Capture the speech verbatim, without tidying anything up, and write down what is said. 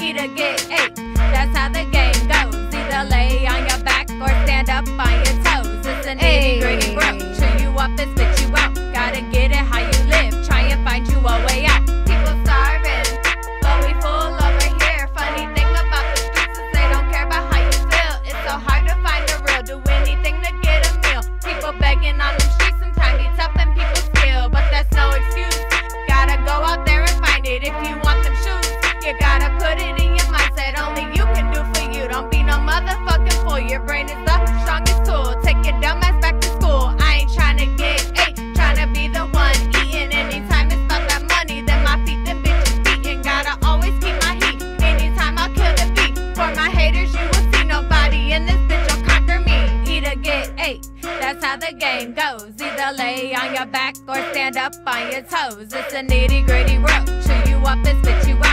eat or get ate. That's how the game goes. Either lay on your back or stand up on your toes. It's a nitty gritty growth. Chew you up and spit you out. Gotta get it how you live. Try and find you a way out. People starving, but we full over here. Funny thing about the streets is they don't care about how you feel. It's so hard to find the real. Do anything to get a meal. People begging on the streets. Sometimes it's tough and people steal, but that's no excuse. Gotta go out there and find it. If you want them shoes, you gotta put it in your mindset. Only you can do for you. Don't be no motherfucking fool. Your brain is the strongest tool. Take your dumb ass back to school. I ain't tryna get eight, tryna be the one eating. Anytime it's about that money, then my feet, them bitches beating. Gotta always keep my heat. Anytime I'll kill the beat. For my haters, you will see nobody in this bitch will conquer me. Eat or get eight. That's how the game goes. Either lay on your back or stand up on your toes. It's a nitty gritty road. Chew you up and spit you